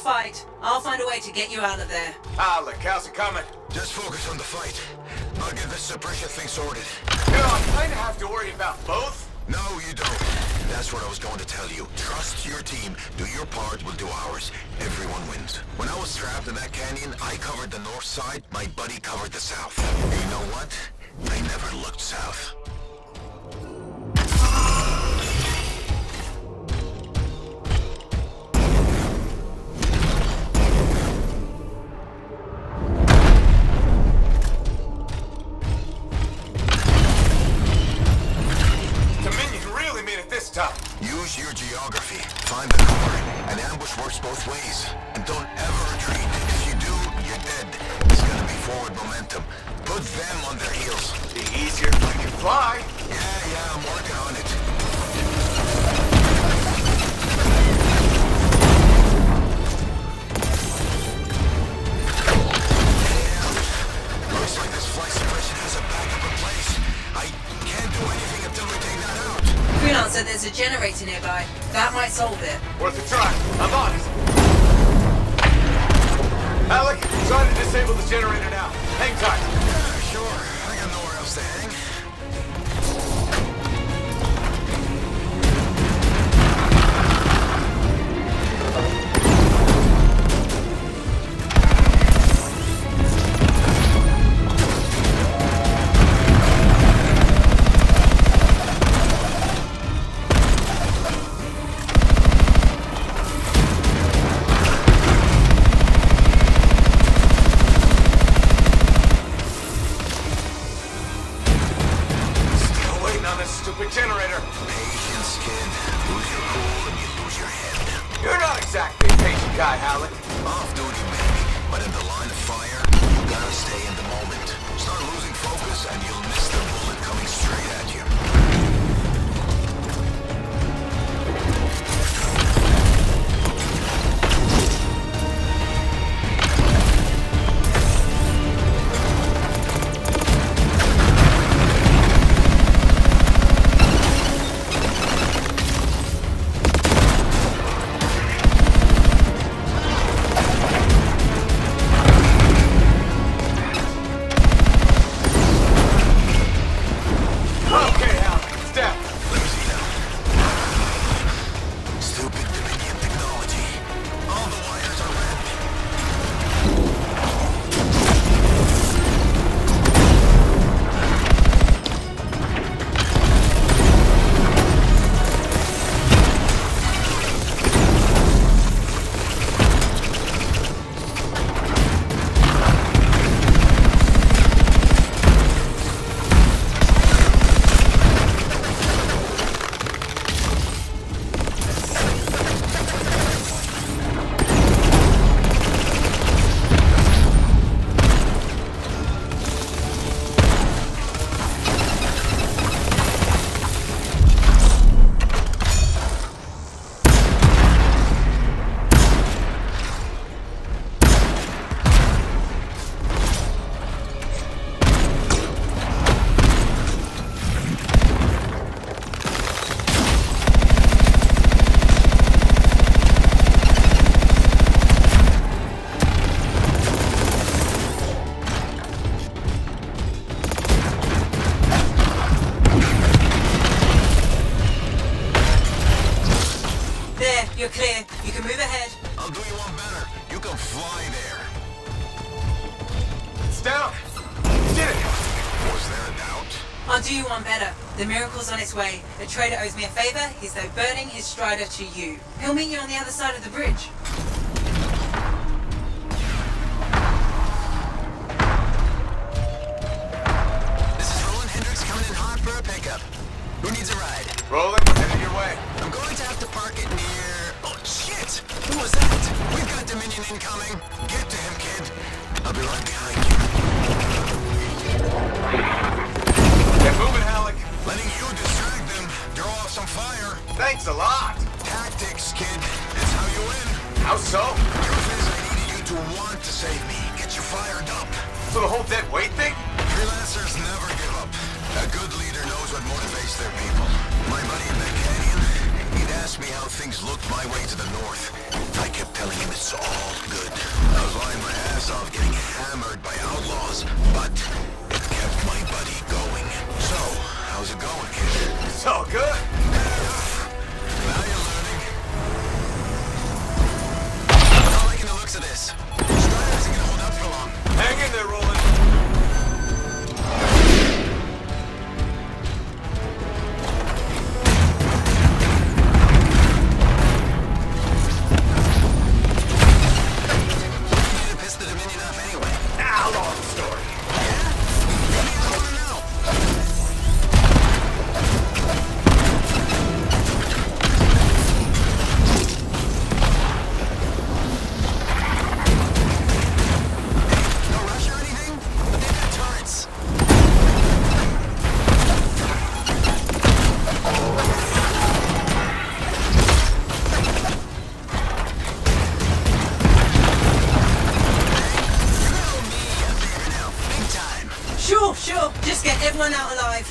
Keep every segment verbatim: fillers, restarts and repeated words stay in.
fight. I'll find a way to get you out of there. Alec, how's it coming? Just focus on the fight. I'll get this suppression thing sorted. You know, I kinda have to worry about both. No, you don't. That's what I was going to tell you. Trust your team. Do your part, we'll do ours. Everyone wins. When I was trapped in that canyon, I covered the north side, my buddy covered the south. You know what? I never looked south. Use your geography. Find the cover. An ambush works both ways. And don't ever retreat. If you do, you're dead. It's gonna be forward momentum. Put them on their heels. Be easier if I can fly. Yeah, yeah, I'm working on it. Damn. Looks like this flight suppression has a backup in place. I can't do anything until we take that out. Kunan said there's a generator nearby. That might solve it. Worth a try. I'm on it. Alec, try to disable the generator now. Hang tight. Yeah, sure. I got nowhere else to hang. Stupid generator. Patience, kid. Lose your cool and you lose your head. You're not exactly a patient guy, Alec. Off duty, maybe, but in the line of fire, you gotta stay in the moment. Start losing focus and you'll miss the bullet coming straight at you. You're clear. You can move ahead. I'll do you one better. You can fly there. It's down. Did it. Was there a doubt? I'll do you one better. The miracle's on its way. The trader owes me a favor. He's though burning his strider to you. He'll meet you on the other side of the bridge. This is Roland Hendricks coming in hot for a pickup. Who needs a ride? Roland, we're headed your way. I'm going to have to park it near... Oh, shit! Who was that? We've got Dominion incoming. Get to him, kid. I'll be right behind you. Get moving, Alec. Letting you distract them. Draw off some fire. Thanks a lot. Tactics, kid. It's how you win. How so? Truth is, I needed you to want to save me. Get you fired up. So the whole dead weight thing? Freelancers never give up. A good leader knows what motivates their people. My buddy in the canyon, he'd asked me how things looked my way to the north. I kept telling him it's all Sure, just get everyone out alive.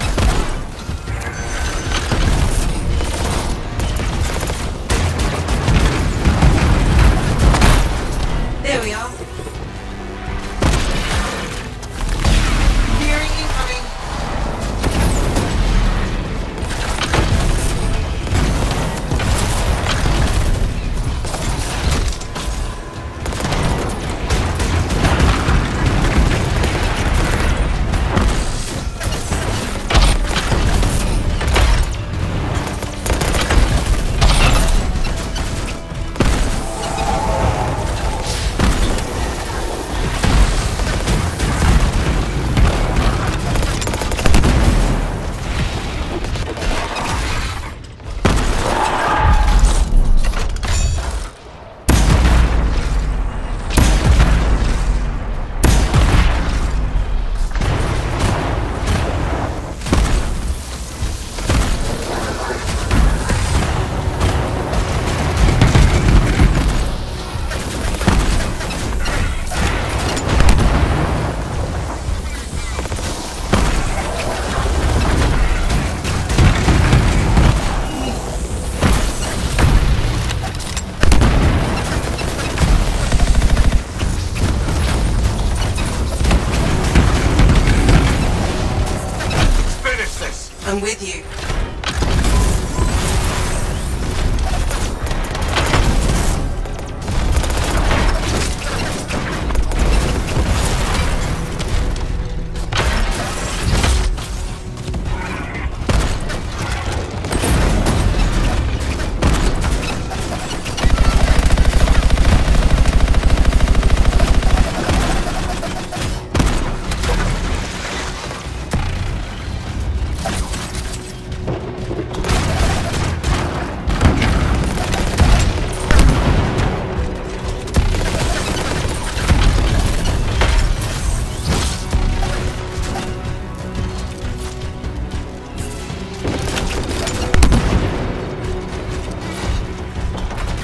There we are. Hearing incoming. I'm with you.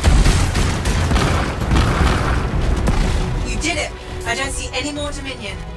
I don't see any more Dominion.